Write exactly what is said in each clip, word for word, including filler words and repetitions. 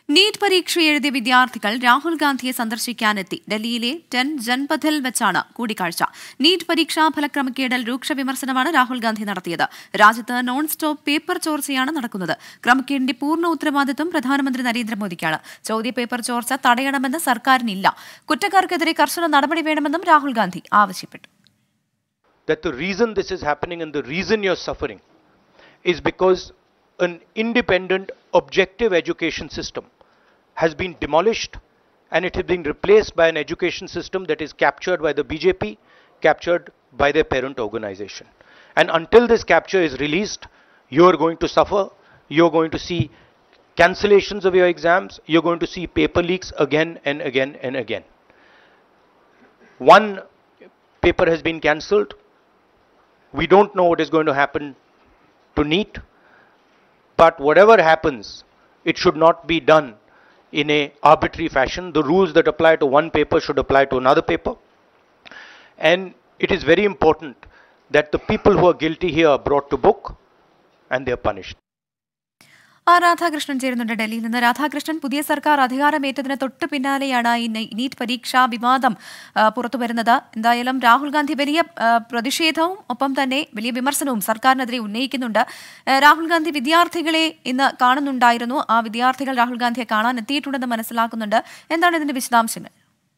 NEET പരീക്ഷ എഴുതിയ വിദ്യാർത്ഥികൾ രാഹുൽ ഗാന്ധിയെ സന്ദർശിക്കാനെത്തി. ഡൽഹിയിലെ ടെൻ ജൻപഥിൽ വെച്ചാണ് കൂടിക്കാഴ്ച. നീറ്റ് പരീക്ഷാ ഫലക്രമക്കേടിൽ രൂക്ഷ വിമർശനമാണ് രാഹുൽ ഗാന്ധി നടത്തിയത്. രാജ്യത്ത് നോൺ സ്റ്റോപ്പ് പേപ്പർ ചോർച്ചയാണ് നടക്കുന്നത്. ക്രമക്കേടിന്റെ പൂർണ്ണ ഉത്തരവാദിത്വം പ്രധാനമന്ത്രി നരേന്ദ്രമോദിക്കാണ്. ചോദ്യപേപ്പർ ചോർച്ച തടയണമെന്ന് സർക്കാരിനില്ല. കുറ്റക്കാർക്കെതിരെ കർശന നടപടി വേണമെന്നും രാഹുൽ ഗാന്ധി ആവശ്യപ്പെട്ടു. That the reason this is happening and the reason you're suffering is because an independent, objective education system has been demolished and it has been replaced by an education system that is captured by the B J P, captured by their parent organization. And until this capture is released, you are going to suffer. You're going to see cancellations of your exams. You're going to see paper leaks again and again and again. One paper has been cancelled. We don't know what is going to happen to NEET. But whatever happens, it should not be done in a arbitrary fashion. The rules that apply to one paper should apply to another paper. And it is very important that the people who are guilty here are brought to book and they are punished. R Radhakrishnan ചേരുന്നുണ്ട് ഡൽഹിയിൽ നിന്ന്. രാധാകൃഷ്ണൻ, പുതിയ സർക്കാർ അധികാരമേറ്റതിന് തൊട്ട് പിന്നാലെയാണ് ഈ NEET പരീക്ഷാ വിവാദം പുറത്തുവരുന്നത്. എന്തായാലും രാഹുൽ ഗാന്ധി വലിയ പ്രതിഷേധവും ഒപ്പം തന്നെ വലിയ വിമർശനവും സർക്കാരിനെതിരെ ഉന്നയിക്കുന്നുണ്ട്. രാഹുൽ ഗാന്ധി വിദ്യാർത്ഥികളെ ഇന്ന് കാണുന്നുണ്ടായിരുന്നു. ആ വിദ്യാർത്ഥികൾ രാഹുൽ ഗാന്ധിയെ കാണാൻ എത്തിയിട്ടുണ്ടെന്ന് മനസ്സിലാക്കുന്നുണ്ട്. എന്താണ് ഇതിന്റെ വിശദാംശങ്ങൾ?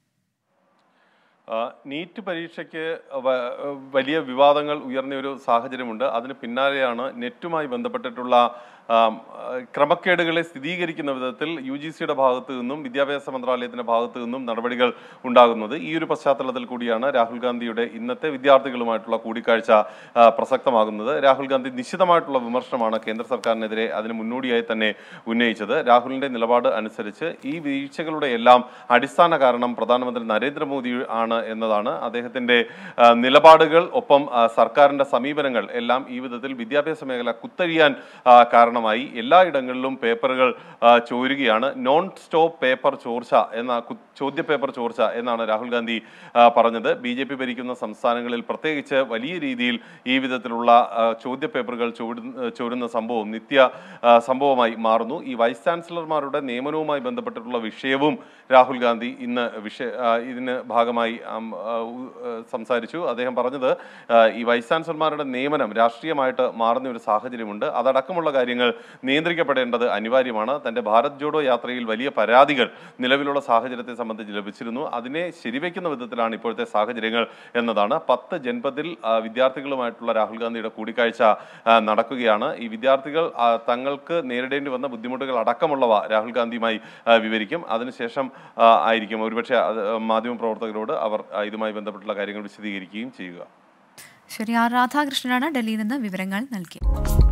നീറ്റ് പരീക്ഷയ്ക്ക് വലിയ വിവാദങ്ങൾ ഉയർന്ന ഒരു സാഹചര്യമുണ്ട്. അതിന് പിന്നാലെയാണ് നെറ്റുമായി ബന്ധപ്പെട്ടിട്ടുള്ള ക്രമക്കേടുകളെ സ്ഥിരീകരിക്കുന്ന വിധത്തിൽ യു ജി സിയുടെ ഭാഗത്തു നിന്നും വിദ്യാഭ്യാസ മന്ത്രാലയത്തിന്റെ ഭാഗത്തു നിന്നും നടപടികൾ ഉണ്ടാകുന്നത്. ഈ ഒരു പശ്ചാത്തലത്തിൽ കൂടിയാണ് രാഹുൽ ഗാന്ധിയുടെ ഇന്നത്തെ വിദ്യാർത്ഥികളുമായിട്ടുള്ള കൂടിക്കാഴ്ച പ്രസക്തമാകുന്നത്. രാഹുൽ ഗാന്ധി നിശ്ചിതമായിട്ടുള്ള വിമർശനമാണ് കേന്ദ്ര സർക്കാരിനെതിരെ അതിന് മുന്നോടിയായി തന്നെ ഉന്നയിച്ചത്. രാഹുലിന്റെ നിലപാട് അനുസരിച്ച് ഈ വീഴ്ചകളുടെ എല്ലാം അടിസ്ഥാന കാരണം പ്രധാനമന്ത്രി നരേന്ദ്രമോദി ആണ് എന്നതാണ്. അദ്ദേഹത്തിന്റെ നിലപാടുകൾ ഒപ്പം സർക്കാരിന്റെ സമീപനങ്ങൾ എല്ലാം ഈ വിധത്തിൽ വിദ്യാഭ്യാസ മേഖല കുത്തഴിയാൻ കാരണമായി എല്ലായിടങ്ങളിലും പേപ്പറുകൾ ചോരുകയാണ്. നോൺ സ്റ്റോപ്പ് പേപ്പർ ചോർച്ച എന്ന ചോദ്യപേപ്പർ ചോർച്ച എന്നാണ് രാഹുൽ ഗാന്ധി പറഞ്ഞത്. ബി ജെ പി ഭരിക്കുന്ന സംസ്ഥാനങ്ങളിൽ പ്രത്യേകിച്ച് വലിയ രീതിയിൽ ഈ വിധത്തിലുള്ള ചോദ്യപേപ്പറുകൾ ചോരുന്ന സംഭവം നിത്യ സംഭവമായി മാറുന്നു. ഈ വൈസ് ചാൻസലർമാരുടെ നിയമനവുമായി ബന്ധപ്പെട്ടിട്ടുള്ള വിഷയവും രാഹുൽ ഗാന്ധി ഇന്ന് വിഷയ ഇതിന് ഭാഗമായി സംസാരിച്ചു. അദ്ദേഹം പറഞ്ഞത് ഈ വൈസ് ചാൻസലർമാരുടെ നിയമനം രാഷ്ട്രീയമായിട്ട് മാറുന്ന ഒരു സാഹചര്യമുണ്ട്. അതടക്കമുള്ള കാര്യങ്ങൾ നിയന്ത്രിക്കപ്പെടേണ്ടത് അനിവാര്യമാണ്. തന്റെ ഭാരത് ജോഡോ യാത്രയിൽ വലിയ പരാതികൾ നിലവിലുള്ള സാഹചര്യത്തെ സംബന്ധിച്ച് ലഭിച്ചിരുന്നു. അതിനെ ശരിവെക്കുന്ന വിധത്തിലാണ് ഇപ്പോഴത്തെ സാഹചര്യങ്ങൾ എന്നതാണ്. പത്ത് ജൻപഥിൽ വിദ്യാർത്ഥികളുമായിട്ടുള്ള രാഹുൽ ഗാന്ധിയുടെ കൂടിക്കാഴ്ച നടക്കുകയാണ്. ഈ വിദ്യാർത്ഥികൾ തങ്ങൾക്ക് നേരിടേണ്ടി വന്ന ബുദ്ധിമുട്ടുകൾ അടക്കമുള്ളവ രാഹുൽ ഗാന്ധിയുമായി വിവരിക്കും. അതിനുശേഷം ആയിരിക്കും ഒരുപക്ഷെ മാധ്യമപ്രവർത്തകരോട് അവർ ഇതുമായി ബന്ധപ്പെട്ടുള്ള കാര്യങ്ങൾ വിശദീകരിക്കുകയും ചെയ്യുക. ശരി, ആർ രാധാകൃഷ്ണനാണ് ഡൽഹിയിൽ നിന്ന് വിവരങ്ങൾ നൽകിയത്.